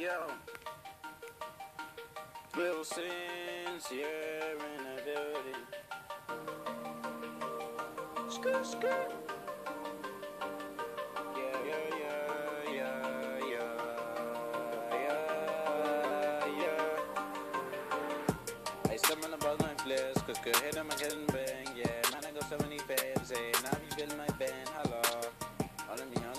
Yo, Will Sincere in the building. Skirt, skirt. Yeah, yeah, yeah, yeah, yeah, yeah, yeah. I stumble about my flesh, cause good hit on my head and bang. Yeah, man, I got so many fans, and now you feeling my band. Hello, all of me.